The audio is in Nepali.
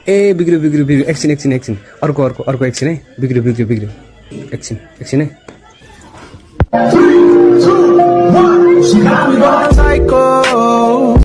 ए बिग्रियो बिग्रियो बिग्रियो एकछिन एकछिन एकछिन अर्को अर्को अर्को एकछिन है बिग्रियो बिग्रियो बिग्रियो एकछिन एकछिन है